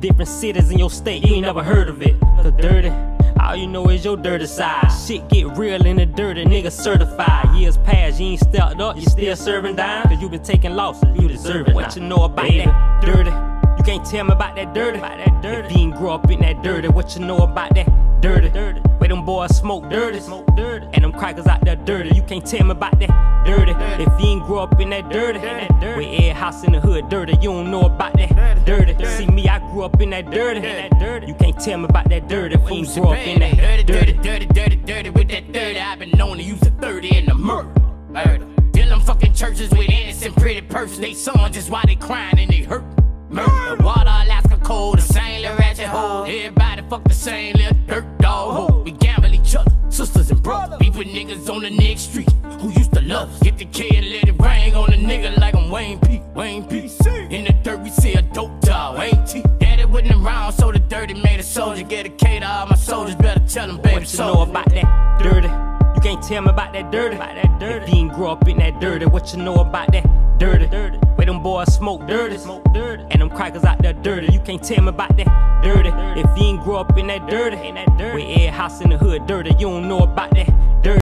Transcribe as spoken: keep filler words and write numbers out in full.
different cities in your state, you ain't never heard of it. The dirty, all you know is your dirty side. Shit get real in the dirty, nigga certified. Years past, you ain't stepped up, you still serving dime. Cause you been taking losses, you deserve it. What you know about that dirty? You can't tell me about that dirty. About that dirty. If you ain't grow up in that dirty, what you know about that dirty? Dirty. Where them boys smoke dirty, smoke dirty, and them crackers out there dirty. You can't tell me about that dirty. Dirty. If you ain't grow up in that dirty, dirty. Where every house in the hood dirty, you don't know about that dirty. dirty. See me, I grew up in that dirty. That dirty. You can't tell me about that dirty. If you ain't grow up in that dirty, dirty, dirty, dirty, dirty. With that dirty, I've been known to use a thirty in the murder. Murder. Fill them fucking churches with innocent, pretty persons. They son just why they crying and they hurt. Murder. Water, Alaska cold, the same little ratchet hole. Everybody fuck the same little dirt dog hole. We gamble each other, sisters and brothers. Beef with niggas on the next street who used to love us. Get the K and let it ring on a nigga like I'm Wayne P. Wayne P. In the dirt we see a dope dog, ain't T. Daddy wasn't around, so the dirty made a soldier. Get a K to all my soldiers, better tell them, baby. What you know about that dirty? You can't tell me about that dirty. About that dirty. If you ain't grow up in that dirty, what you know about that dirty? Dirty. Where them boys smoke dirty, smoke dirty, and them crackers out there dirty. You can't tell me about that dirty. If you ain't grow up in that dirty, in that dirty, where every house in the hood dirty, you don't know about that dirty.